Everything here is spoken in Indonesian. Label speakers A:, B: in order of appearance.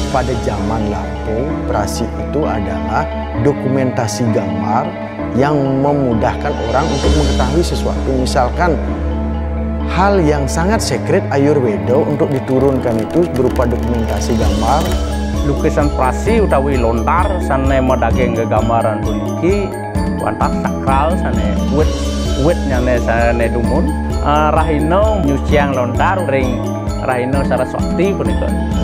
A: pada zaman lampau, prasi itu adalah dokumentasi gambar yang memudahkan orang untuk mengetahui sesuatu. Misalkan hal yang sangat sekret Ayurveda untuk diturunkan itu berupa dokumentasi gambar.
B: Lukisan prasi utawi lontar sane medaging gambaran puniki wantas sakral sane wit nyane sane dumun rahino nyuciang lontar ring rahino Saraswati punika.